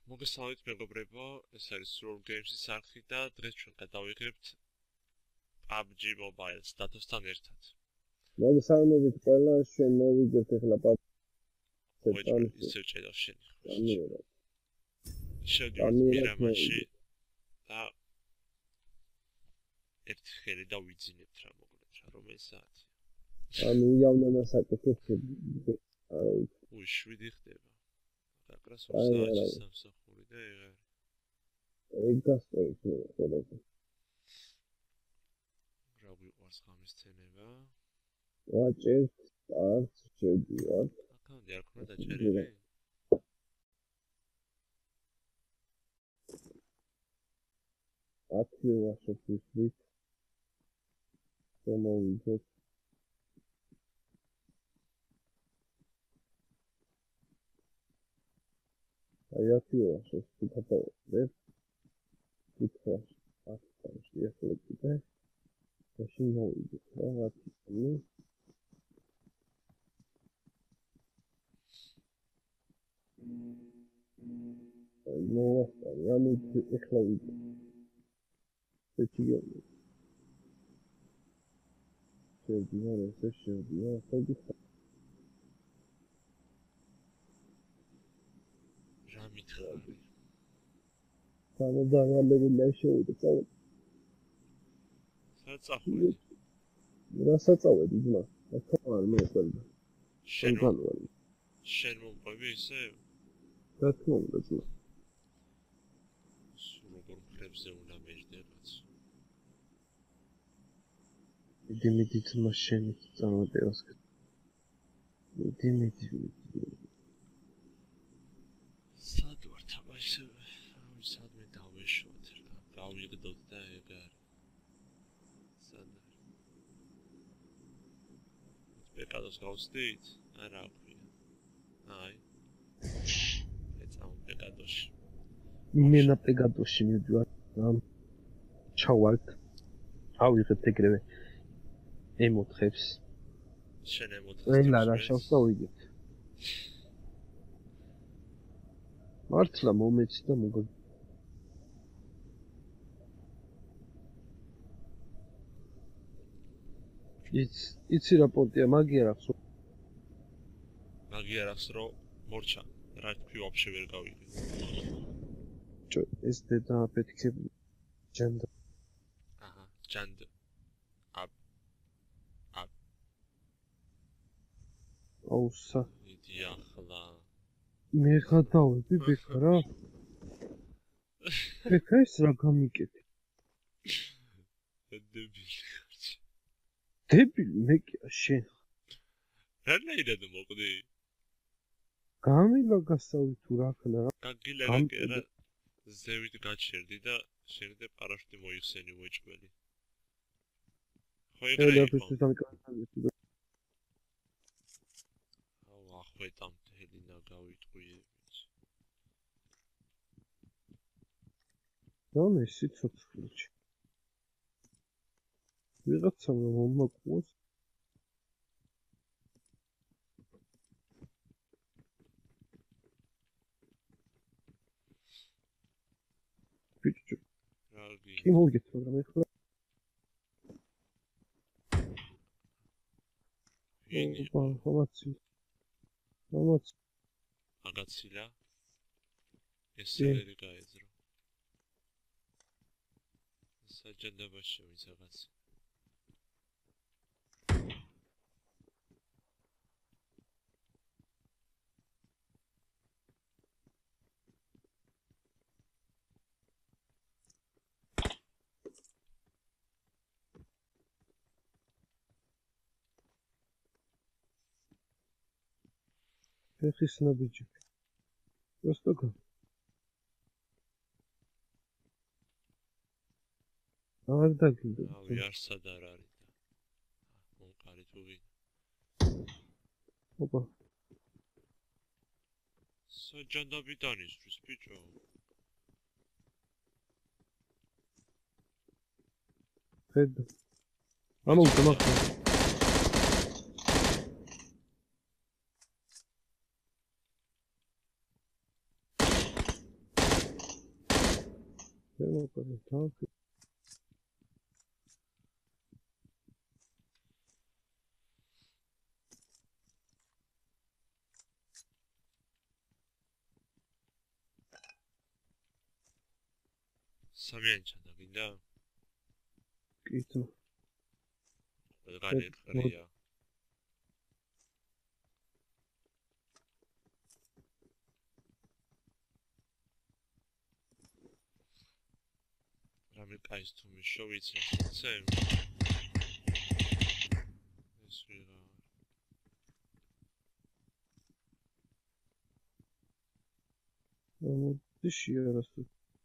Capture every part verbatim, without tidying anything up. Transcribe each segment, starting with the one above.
მოგესალმებით მეგობრებო, ეს არის Room Games-ის არხი და დღეს ჩვენ გადავიღებთ P U B G Mobile-ს დათოსთან ერთად. მოგესალმებით ყველა, ჩვენ მოვიგებთ ახლა P U B G-ს. მოიჭრე, ისევ ჭედავ შენი. შევდივართ მირამაში და ერთი ხელი დავიძინებთ რა მოკლედ რა, რომელი საათია? ანუ იავნანა საკუთრებით. უი, შვიდი ხდება. აკრას ორ საათი სამსახური და ეგარ. ეგ გასწორეთ მე ყველაფერი. რა გვიყვარს ღამის ცენება? ვაჭერთ, არც შევდივართ. აკაუნტი არ ქონდა დაჭერილი? ათი ვაშოფის ვით. შემოვიდეთ. აი ათი ვაშოფის ვით. ვიქოს ათი ვაშოფის ვით. მაშინ მოვიდეთ რა ათი წელი. აი მოვასწარი, ანუ ეხლა ვიდე. ეჩიგები. შევდივარ, ესე შევდივარ, ხოდი. რა მითხარი? სამოდავალებია შევიდე, წავედი. სად წახვედი? რასაც წავედი, ძმა? ახლა არ მეყოლდა. შენ შენ მომყვები ისე? რა თქმა უნდა, ძმა. როგორ მხრებზე უნდა მეждდებას? მიდი მიდი ძმა შენი წარმოდევას. მიდი მიდი. სად ვარ თამაში? აი სადმე დავეშოთ რა. გავიგდოთ და ეგარ. სად არ? პეკადოს გავწდით? არა აქვია. აი. ეცამ პეკადოში. იმენა პეკადოში მივდივარ. ჩავალთ. ავიღეთ ეგრევე. ემოთხებს. შენ ემოთხებს. ყველა რა შავს და ვიგეთ. მართლა მომეცი და მოგ იც იცი რა პონტია, მაგია რა ხსო. მაგია რა ხსრო, მორჩა. რა თქვი ვაფშე ვერ გავიგე. ჩო, ეს დედა აპეთქები ჯანდ. აჰა, ჯანდ. აბ. აბ. აუსა. იდი ახლა. მე ხადავები ბექა რა. ბექა ეს რა გამიკეთე? დებილი. დებილი მე კი შენ. რა ნაირად მოყდი? გამილა გასავი თუ რა ხნა რა. გაგილა რა ზევით გაჩერდი და შეიძლება პარაშუტი მოიხსენი უეჭველი. ხო ეგრე იყო. აუ ახვეტამ თელინა გავიტყვიებით. დონე სიცოცხლეში. ვიღაცამ მომაკვოს. ბიჭო. რაგი. კი მოვიგეთ, მაგრამ ეხლა ვინი? ხომაცი. ხომაცი. აგაცილა. ესერი გაეძრო. საჯანდაბაში ვინც აგაცი. ეხისნა ბიჭო. просто გა. არ დაგინდა. ავი არსად არ არის და. მომყარი თუ ვინ. ოპა. საჯანდაბიდან ისთვის ბიჭო. ხედა. ანუ გამახო. ვერ მოყოლე თავი. სამიანი ჩანდა გინდა? კითხო. ყველგანი ხრია. რამე კაის თუ მიშო ვიცი ასე. ეს ვიღა. მოდი შეარასო.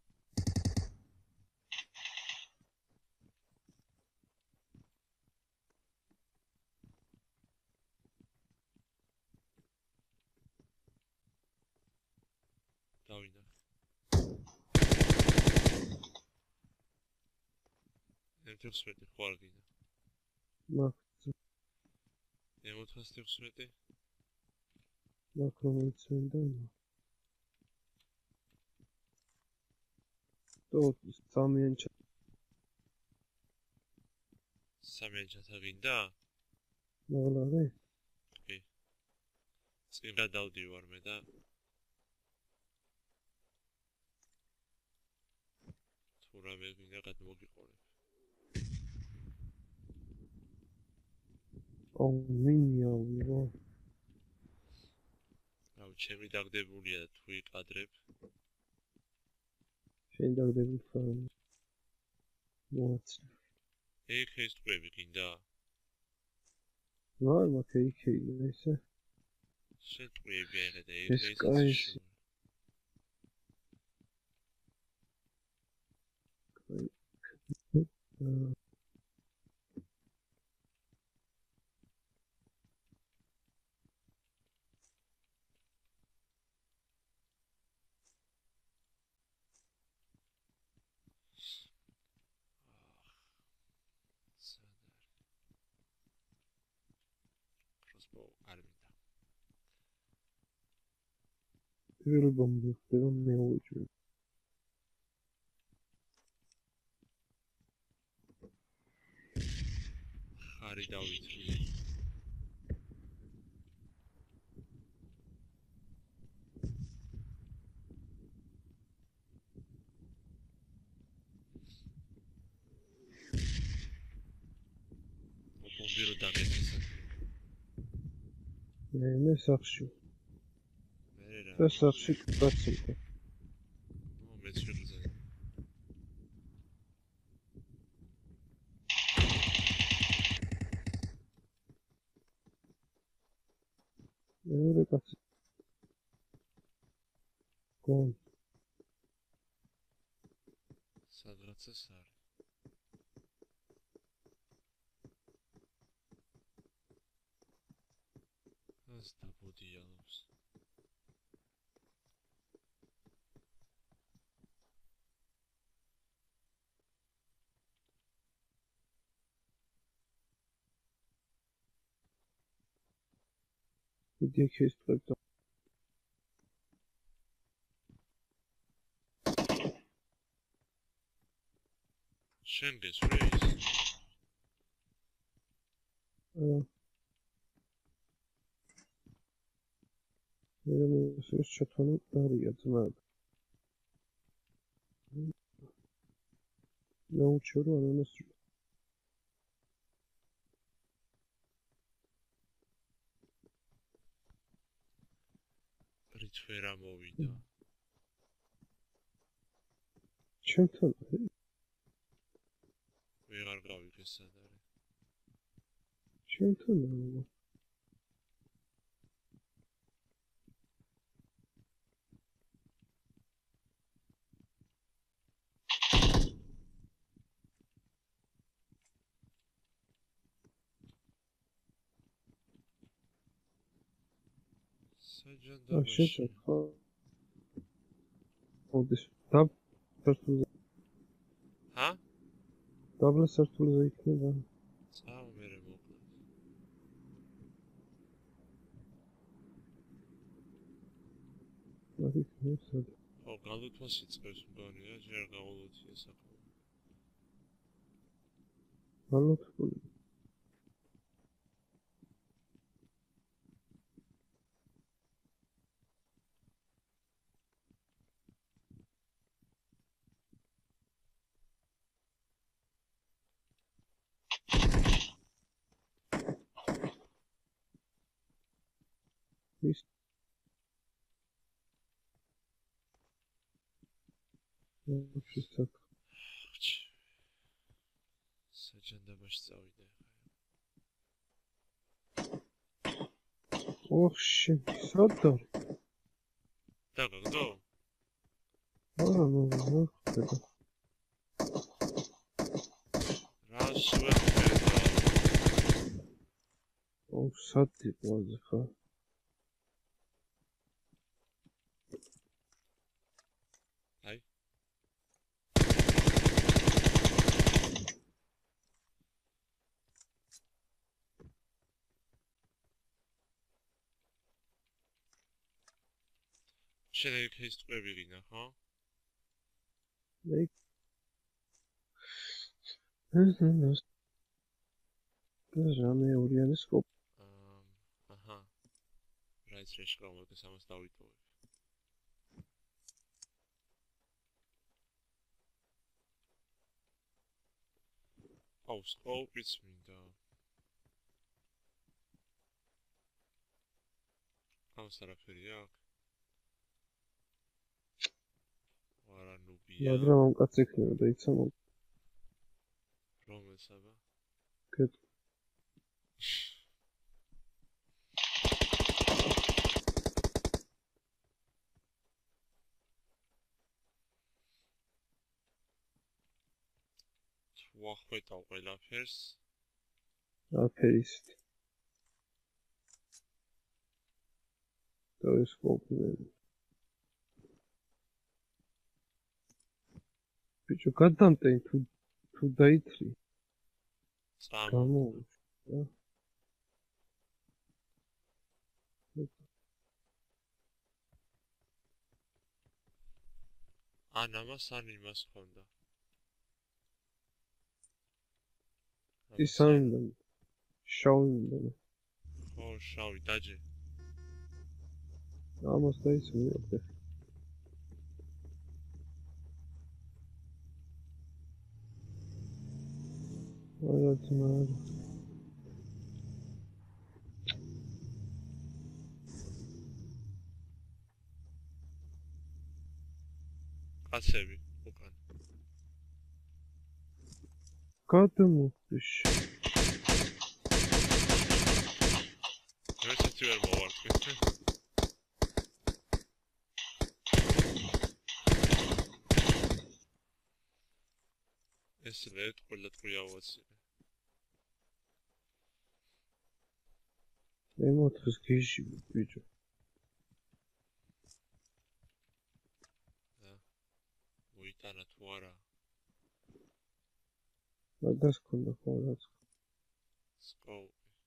დავინახე. ემთხვეუთი ხوار გინდა. მაგ ემოთხმეტი. მაგ რომელიცენდა. то სამიან ჩა სამიანი ჩათა გინდა? მაღლარე? კი. წინ გადავდივარ მე და თუ რამე გინდა გადმოგიყურებ. ო მინია ვიღო. აუ ჩემი დაგდებულია და თუ იყადრებ შენ დაგდები ხარ. მოაწყ. ეგ ეს ტყუები გინდა? ვარ მაგ იქი ესე. შენ ტყუები აიღე და ეგ ეს ეს კაისი. აა crossbow არ მინდა. პირველ ბომბი ხდება მე უჭვი. ხარი დავითვლი. ბომბი რო დაგეცეს. მე მე სახში. მე რა. და სახში კაცი. ო მეც ვიღზე. მეორე კაცი. კონ სადღაც ეს არის. ეს დაბოდიალობს. ვიდეო შეისწრებდა. შენ გესვრის? აა მე მოსეს ჩათვალე დარია ძმა. ნაუჩორო ანანას რითვერა მოვიდა. ჩემთან ვეღარ გავიქე სად არის. ჩემთან არა. საჯანდაბაში. შეჭახა. ოდეს დაბ სართულზე. ჰა? დაბლა სართულზე იქნება. წავა მერე მოკლე. მაგით მოსად. ხო, გალუთვას იწყებს მგონია, ჯერ გაულუთია საკმაოდ. გალუთვული. ის შეიძლება საჯანდაბაში წავიდე ხა. ოხ შენ სადარ დაგაგდო? არა არა ხდება რა შევეხმერდა? ოხ სადი ყოზე ხა აი შენ ეგ ის ტყები გინდა, ხო? მე ეს ეს რამე ორიანი სკოპ აჰა. რაიც რეშ გამოგდეს ამას დავიტოვებ. აუ, სკოპიც მინდა. ამას არაფერი აქვს? არა ნუბია. მაგრამ ამ კაც იქნება და იცი მო რომელს აბა? კეთ ვახვეტავ ყველაფერს. აფერისტი და ეს კოპლები ბიჭო გადამტენ თუ თუ დაითრი წამ გამო ან ამას ან იმას ხონდა. ის ამინდა შაუმინდა ხო, შავი დაჯე. ამას დაიცმიოთ არა თმარ კაცები უკან. გადმოხდიშ რესეთი ვერ მოვარკვი. ეს ლეთ ყველა ტყუია ვაცილე. ემოთხის გიჟი ბიჭო მოიტანა თუ არა? მაგას ქონდა ხო რაც სკოპ.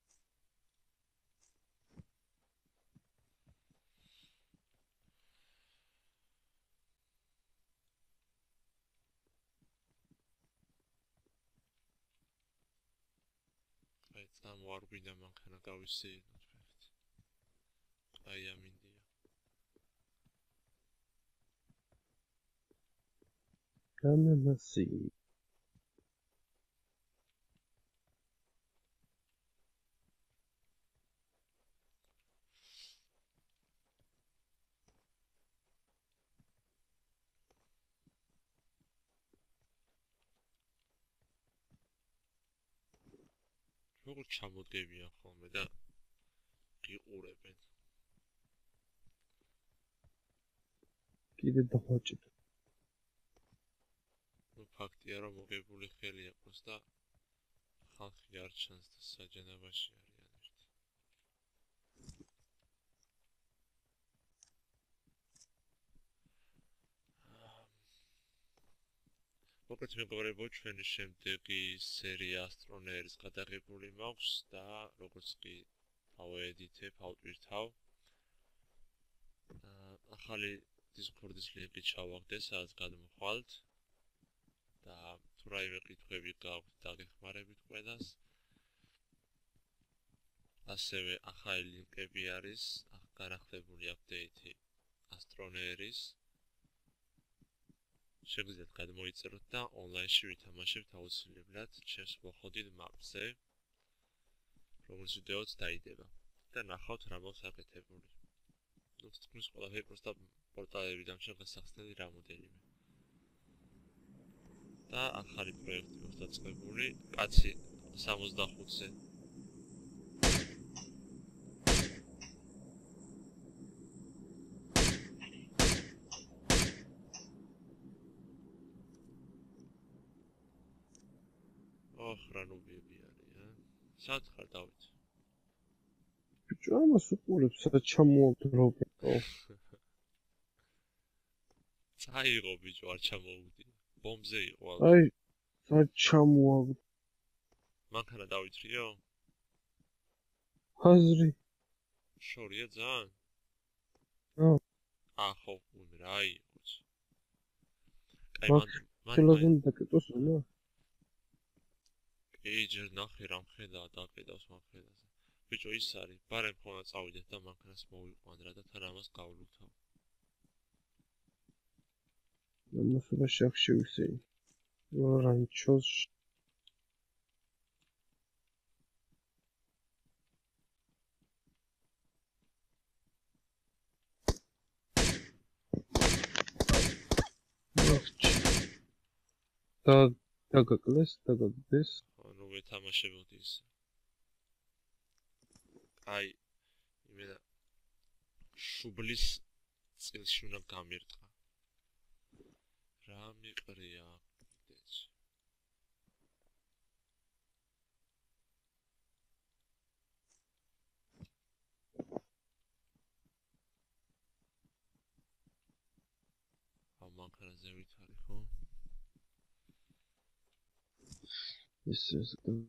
აი წამ ვარ გვინდა მანქანა გავისეირნოთ ფეხით. აი ამინდია. განამასი როგორ ჩამოდგებიან ხოლმე და გიყურებენ. კიდე დახვაჭით ნუ ფაქტია რომ მოგებული ხელი აქვს და ხალხი არ ჩანს და საჯანაბაში არიან ერთი. მოკლედ მეგობრებო, ჩვენი შემდეგი სერია ასტრონერის გადაღებული მაქვს და როგორც კი ავეედითებ, ავტვირთავ. ახალი Discord-ის ლინკი ჩავაგდე, სადაც გადმოხვალთ და თუ რაიმე კითხვები გაქვთ, დაგეხმარებით ყველას. ასევე ახალი ლინკები არის, განახლებული აპდეიტი Astroneer-ის. შეგვიძლიათ გადმოიწეროთ და ონლაინში ვითამაშებთ აუცილებლად ჩემს მოხოდით მაპზე, რომელიც ვიდეოც დაიდება და ნახავთ რა მაქვს აკეთებული. ნუ თითქმის ყველაფერი პროსტა პორტალებიდან შეგასახსნელი რამოდენიმე. და ახალი პროექტი აქვს დაწყებული, კაცი სამოცდახუთზე. ოხ, რა ნუბიები არიან. სად ხარ დავით? ბიჭო, ამას უყურებს, სადაც ჩამოაგდრობო. წაიღო ბიჭო, არ ჩამოუვდი. ბომბზე იყო. აი, სადაც ჩამოაგდ. მანქანა დავითრიო? ხაზრი. შორია ძალიან? ა. ახო, უნდა რა იყოს. კაი, მაგ მან ხელაზე დაკეტოს უნდა? კი, ჯერ ნახე რა მხედა დაკეტავს მანქანაზე. ბიჭო, ის არის, ბარემ ხონა წავიდეთ და მანქანას მოვიყვან რა და თან ამას გავლუთავ. ამასობა შეხშევისე. რანჩოს და დაგაკლეს, დაგაგდეს. ანუ ვეთამაშებოდი ისე. აი, იმენა შუბლის წილში უნდა გამირტყა. რა მიყრია კიდეც. ამ მანქანაზე ვითარი, ხო? ეს ეს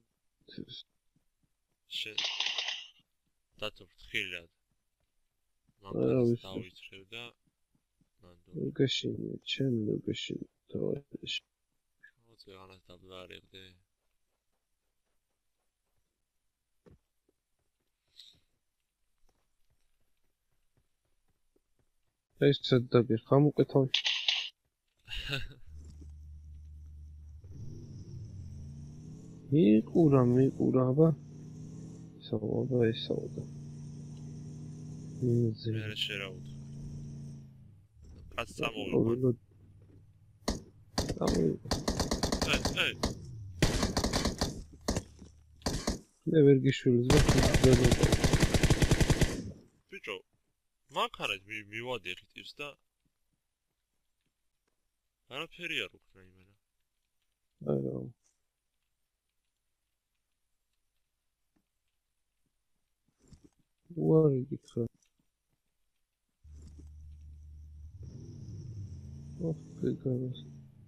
შენ დათო ფრთხილად მანქანას დავითრევ და ნანდო გაშინია, ჩემი გაშინია თავაში. მოწე ანას დაბლარიყდე. ეს სადაგე ხამუკეთავი. მიყურა, მიყურა, აბა. საუბა, ესაუბა. იმზე. მე რა შერავთ. კაც წამოვიყვან. წამოვიყვან. ე, ე. მე ვერ გიშვილეს და ხდება. ბიჭო, მანქანას მივადიხით ის და არაფერი არ უქნა იმენა. არა. უარი გიქრა. ოხ, გიგარას.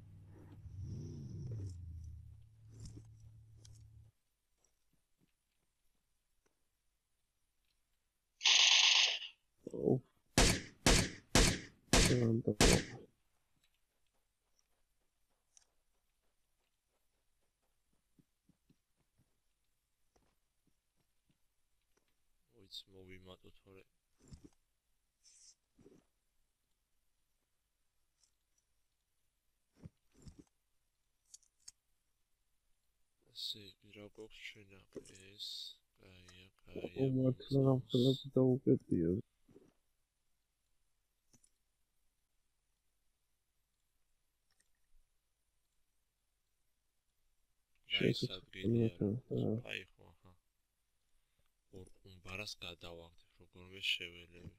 ოხ. ანდა. ოიც მოვიმატო თორე. ასე, რა გვაქვს ჩვენ ეს? კაია, კაია. ო მართლა რამ ხელაზე დაუკეტია. შეესაბამება. აი ხო, აჰა. ორ ყუმბარას გადავაგდებ, როგორმე შეველები.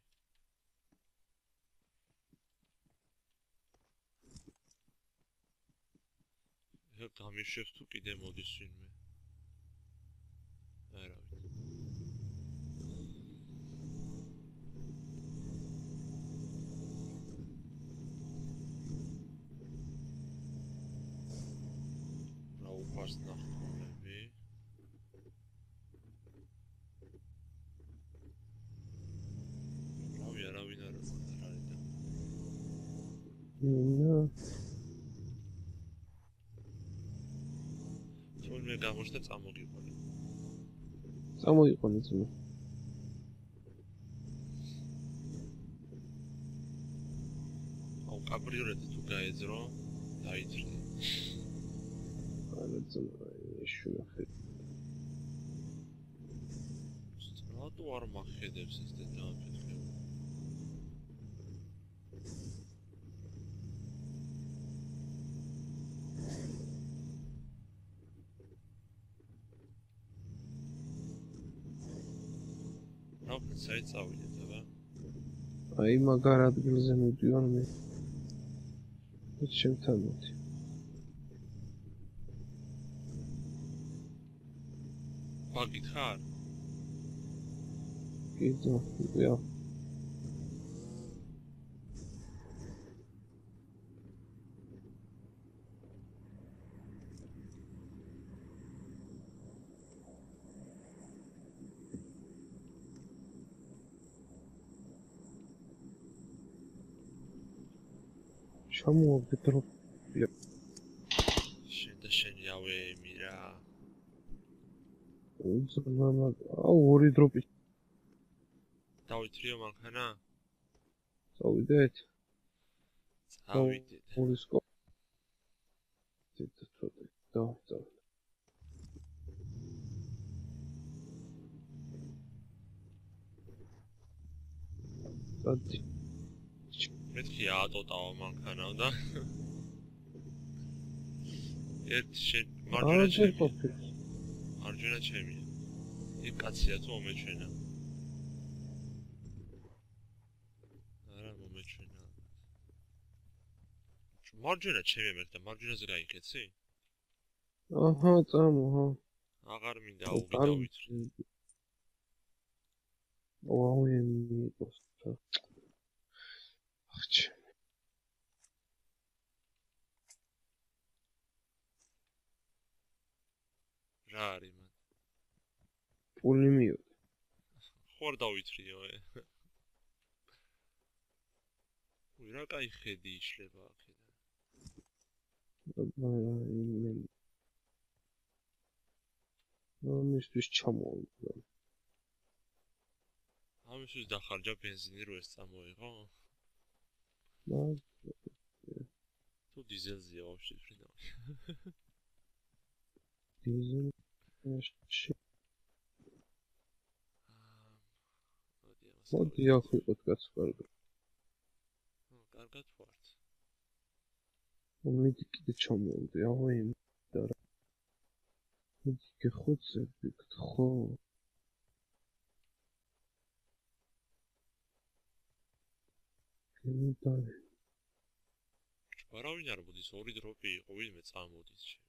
ეხლა გამიშვებს თუ კიდე მოდის ვინმე. არა ვიცი. რა უყარს ნახტომები. რავი, არავინ არ არის და. მინა თუნდაც გამოჩნდა წამოგიყვანე. წამოიყვანე ძმა. აუ კაბრიოლეტი თუ გაეძრო, დაიწრე. არა ძმა, ეშუნახე. რატო არ მახედებს ეს და დააფეთქე? რავი, საით წავიდეთ, აბა? აი მაგარ ადგილზე მივდივარ მე. ეს შემთან მოდი. ბაგით ხარ? კი ძმა, ვია. ჩამოვაგდეთ რომ შენ და შენი ავეები რა. უძმა აუ ორი დროპი დავითრიო მანქანა? წავიდეთ. წავიდეთ. ორი სკო. ცოტა ცოტა. და წავ. დადი. მეთქი ატოტაო მანქანა და ერთ შენ მარჯვენა ჩემი. მარჯვენა ჩემი. იქ კაცია თუ მომეჩვენა? არა მომეჩვენა. მარჯვენა ჩემი მერტა მარჯვენაზე გაიქეცი? აჰა, წამო, ჰა. აღარ მინდა აუგი დავითრი. აუ ემი პოსტა. ახჩი. რა არის მან? პული მiyode. ხوار დავითრიო ე. უი რა კაი ხედი იშლება აქედან. აბა იმენ. ამისთვის ჩამოვიდა. ამისთვის დახარჯა ბენზინი რო ეს წამოიღო? და თუ დიზელზეა ვაფშე ფრინა. დიზელი ში. მოდი აქ ვიყოთ კაც კარგი. ნუ კარგად ვართ. მომიდი კიდე ჩამოვიდე, აუ იმ და რა. მოდი გეხოცე ვიქთ ხო? და ვარავინ არ მოდის, ორი დროპი იყო, ვინმე წამოდის ჩემი.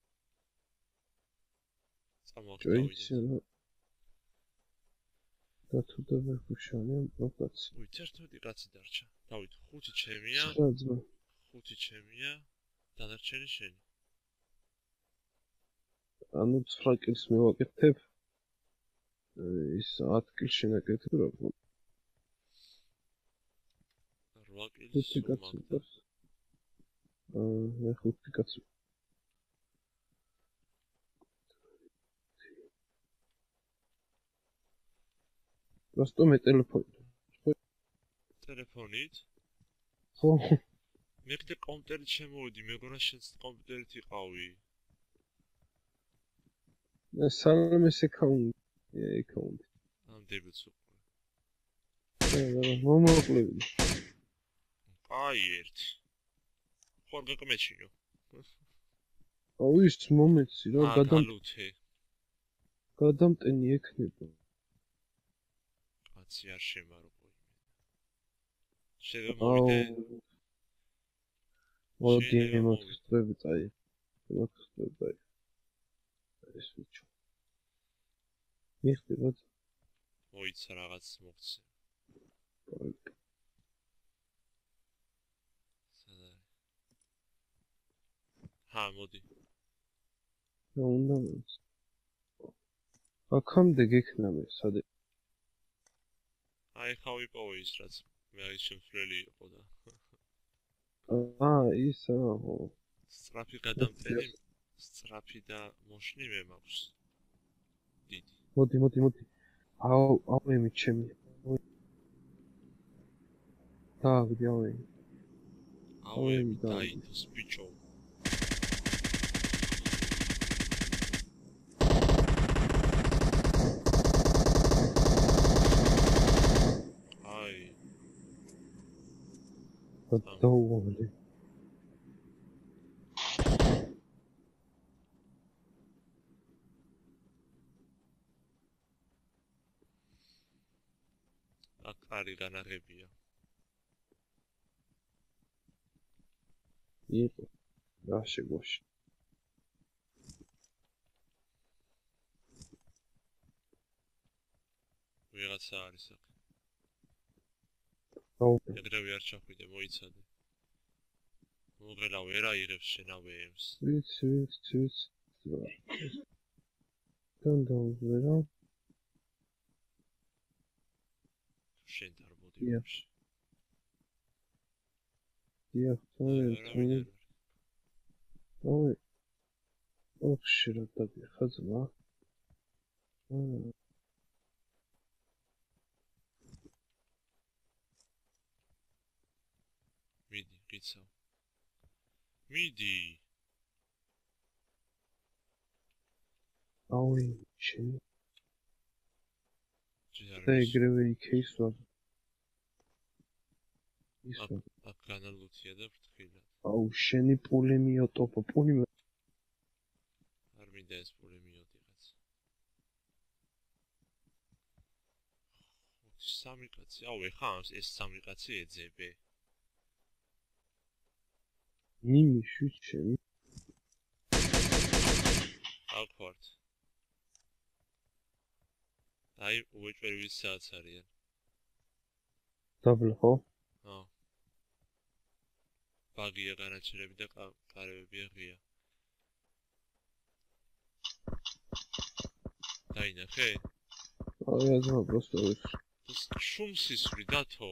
წამოვიდეთ. და თუ და ვერ გუშანია პროკაც. უი, ერთ-ერთი კაცი დარჩა. დავით, ხუთი ჩემია. ცხრა ძმა. ხუთი ჩემია. დანარჩენი შენი. ანუ ცხრა კილს მივაკეთებ. ის ათ კილს შენაკეთებ რა. რვა კილს. ხუთი კაცი დარს. აა, მე ხუთი კაცი. просто მე ტელეფონით. ტელეფონით? ხო. მე კიდე კომპიუტერით შემოვიდი, მეგონა შენც კომპიუტერით იყავი. მე სამეს აკაუნტი, აკაუნტი. ამდენიც უყურე. აა, მომოკლევი. აი ერთი. ხوار გაკმეჩინო. აუ ის მომეცი რა გადამ გადალუთე. გადამტენი ექნება. კაცი არ შემარყო იმენა. შეიძლება მოვიდე. მოდი მოხსტრები წაი. მოხსტრები წაი. ეს ვიჩო. მიხდება. მოიცა რაღაც მოგცე. ჰა, მოდი. რა უნდა მოიც. აქამდე გექნა მე, სადე. აი ხა ვიპოვე ის რაც მე ის შემსვლელი იყო და. აა ისა ხო სწრაფი გადამტენი სწრაფი და მოშლი მე მაქვს დიდი მოდი მოდი მოდი აუ აუ ემი ჩემი დააგდი აუ ემი აუ ემი დაიდოს ბიჭო აი დაუვალი აქ კარი განაღებია იყო რა შეგვაში ვიღაცა არის აქ აუ ეგრევე არ ჩახვიდე მოიცადე მოღელა ვერ აიღებს შენავე ემს ვიცი ვიცი ვიცი თან დაუზერა შენ თარბოდი ვაფშე დიახ თორემ აუ ოქში რა დაგიხა ძმა აა მიდი გიცავ მიდი აუ შენ ჯერ და ეგრევე იქეისვა ისო აქ განალუცია და ფრთხილად აუ შენი პული მიოტოპო პული არ მინდა ეს პული მიოდიღაც სამი კაცი აუ ეხა ეს სამი კაცი ეძებე იმი შუჩემ აქ ვართ აი უეჭვერი ვის საათს არიან დაბლა ხო აა ბაგია განაჩერები და კარებებია ღია დაინახე აი აზრა просто ეს შუმს ისვრი დათო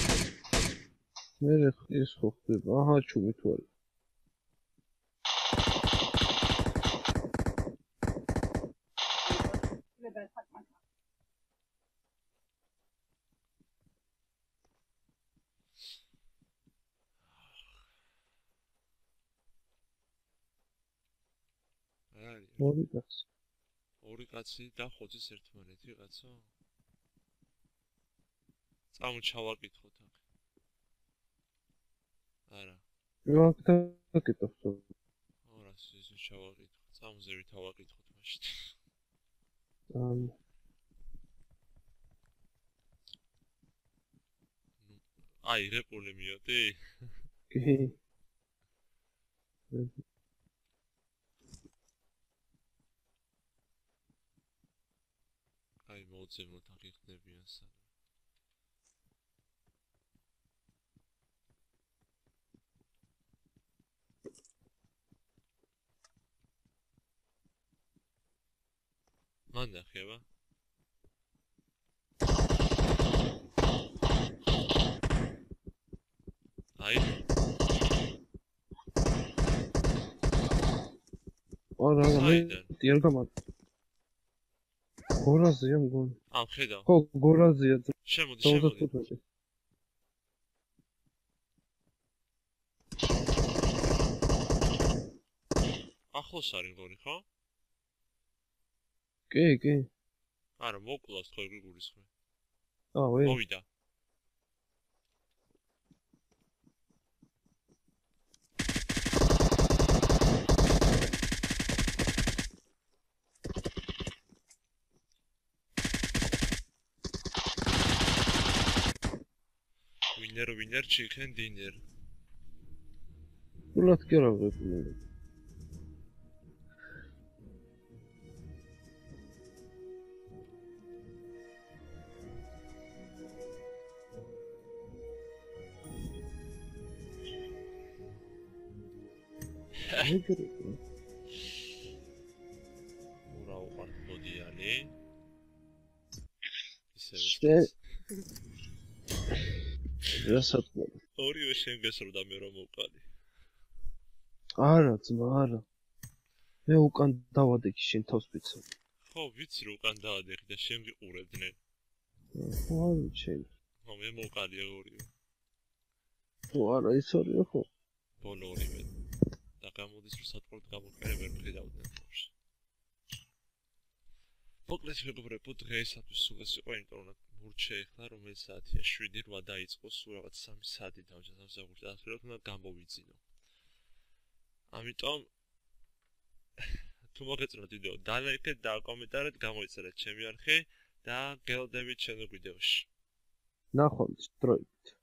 მე ეს ხო ხდება აჰა ჩუმი თვალი ორი კაცი ორი კაცი და ხოძის ერთმანეთი კაცო წამოჩავაკითხოთ აქ არა რა გაკეთებთ ორას ისე ჩავაკითხოთ წამზე ვითავაკითხოთ მაშინ ამ აი რეპული მიოდი კი აი მოძებნოთ აქ იქნებიან სად მან ნახება აი არა მე დიალ გამარ გორაზია მგონი ამ ხედავ ხო გორაზია შემოდი შემოდი ახლოს არის მგონი ხო კი კი არა მოკლავს ხო ეგ გულისხმე აა ვე მოვიდა Winner, winner, chicken dinner. Ulat ki ara böyle. Ne gerekiyor? Ura uqart modiyali. İşte Rasat var. ორივე შენ გესროდა მე რომ მოვყალი. არა ძმა არა მე უკან დავადექი შენ თავს ვიცი ხო ვიცი რომ უკან დავადექი და შენ გიყურებდნენ. ხო არა შენ ხო მე მოვყალი ორივე. ხო არა ის ორივე ხო ბოლო ორივე. და გამოდის რომ სატყოროდ გამოვყარე ვერ მხედავდნენ თავში. მოკლედ მეგობრებო დღეისათვის სულ ეს იყო იმიტომ რომ მურჩე ეხლა რომელი საათია შვიდი რვა დაიწყო სულ რაღაც სამი საათი დავჭა სამსახურში ასე რომ გამოვიძინო. ამიტომ თუ მოგეწონათ ვიდეო დალაიქეთ და კომენტარით გამოიწერეთ ჩემი არხი და გელოდებით ჩემო ვიდეოში. ნახვამდის დროებით